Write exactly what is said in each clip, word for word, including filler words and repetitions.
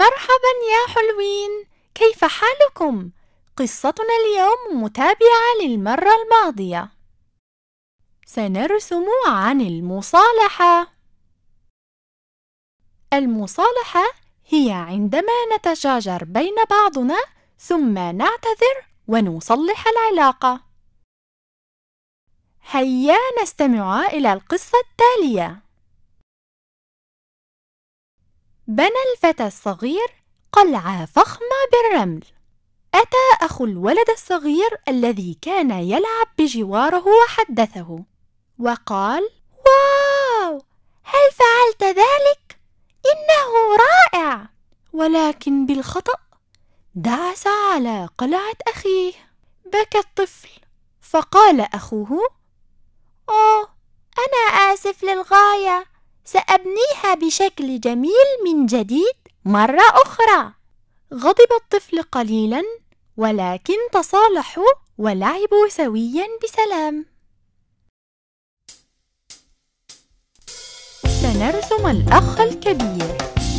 مرحبا يا حلوين، كيف حالكم؟ قصتنا اليوم متابعة للمرة الماضية. سنرسم عن المصالحة. المصالحة هي عندما نتشاجر بين بعضنا ثم نعتذر ونصلح العلاقة. هيا نستمع إلى القصة التالية. بنى الفتى الصغير قلعة فخمة بالرمل. أتى أخو الولد الصغير الذي كان يلعب بجواره وحدثه وقال: واو، هل فعلت ذلك؟ إنه رائع. ولكن بالخطأ دعس على قلعة أخيه. بكى الطفل فقال أخوه: أوه، أنا آسف للغاية، سأبنيها بشكل جميل من جديد مرة أخرى. غضب الطفل قليلا ولكن تصالحوا ولعبوا سويا بسلام. سنرسم الأخ الكبير.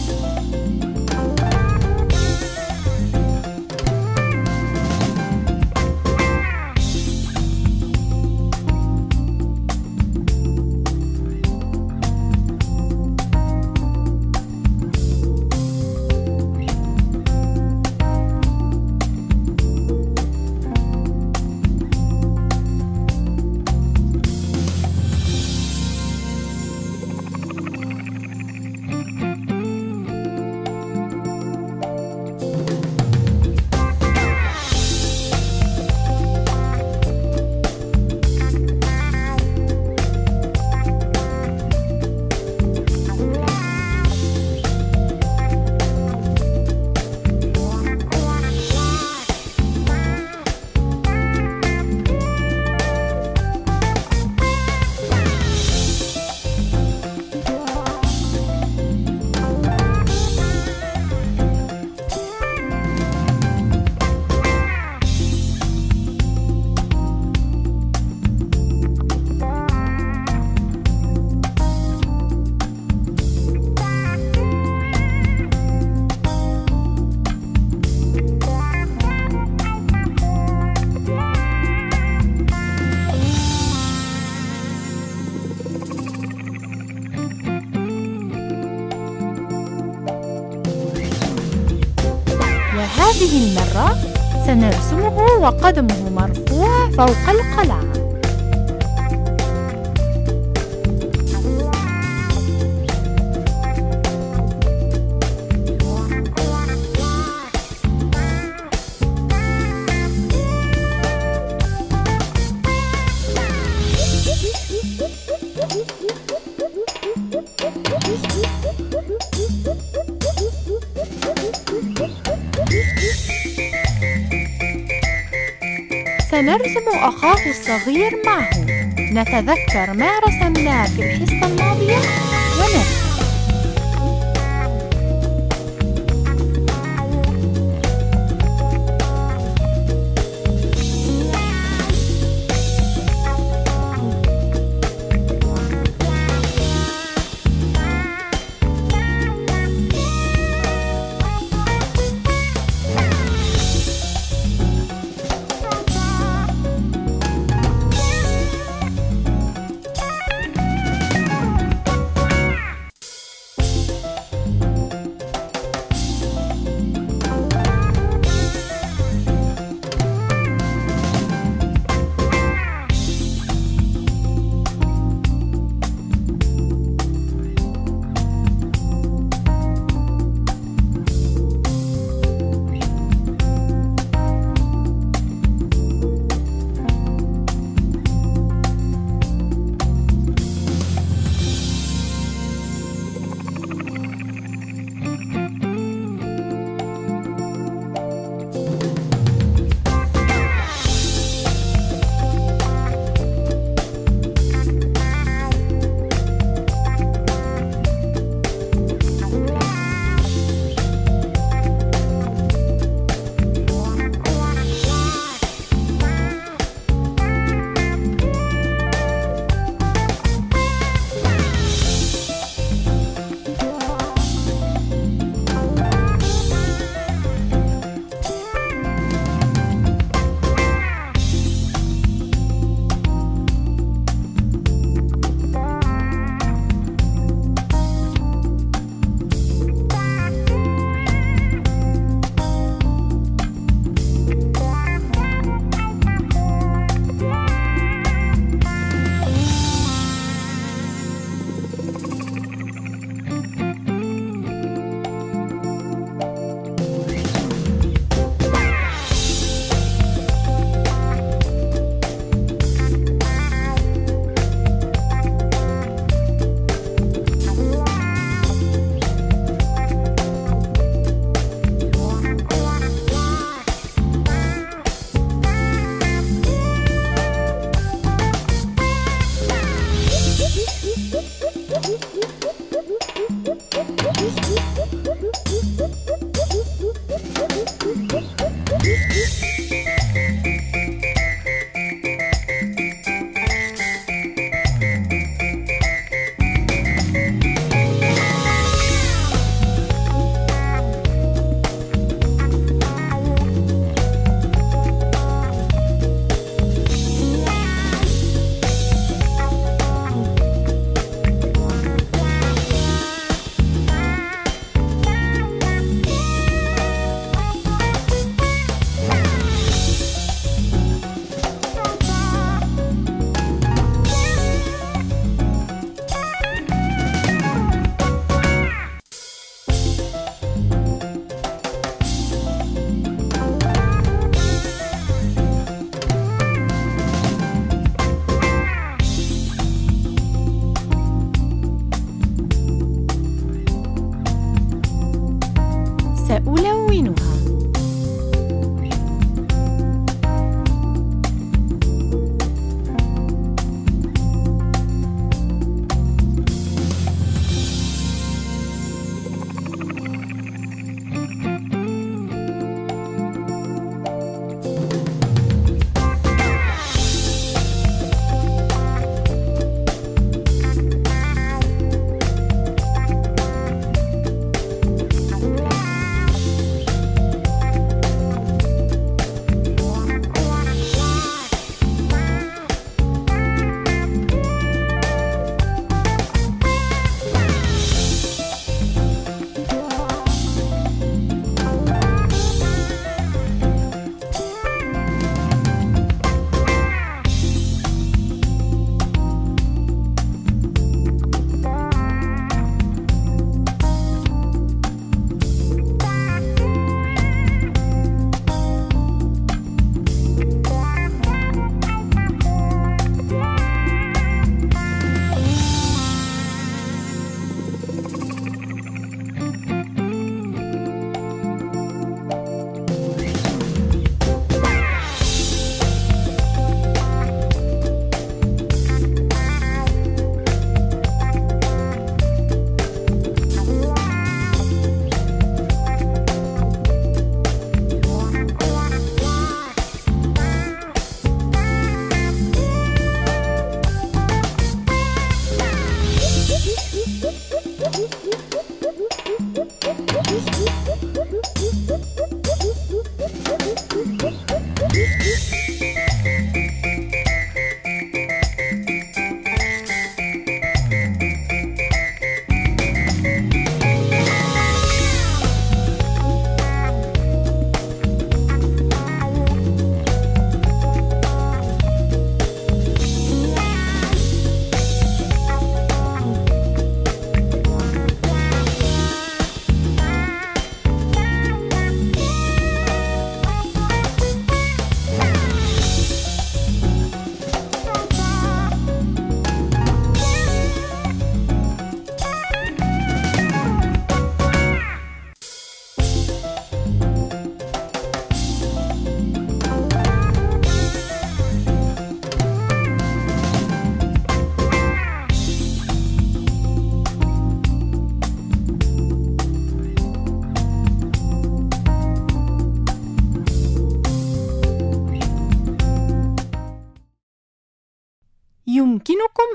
وهذه المرة سنرسمه وقدمه مرفوع فوق القلعة. سنرسم أخاه الصغير معه. نتذكر ما رسمناه في الحصة الماضية ونرسم.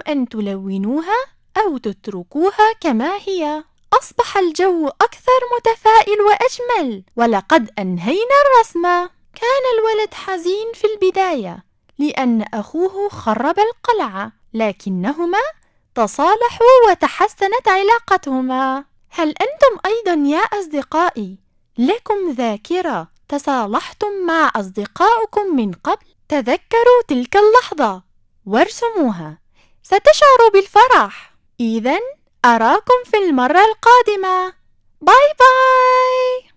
أن تلونوها أو تتركوها كما هي. أصبح الجو أكثر متفائل وأجمل، ولقد أنهينا الرسم. كان الولد حزين في البداية لأن أخوه خرب القلعة، لكنهما تصالحوا وتحسنت علاقتهما. هل أنتم أيضا يا أصدقائي لكم ذاكرة تصالحتم مع أصدقائكم من قبل؟ تذكروا تلك اللحظة وارسموها، ستشعروا بالفرح. إذن أراكم في المرة القادمة. باي باي.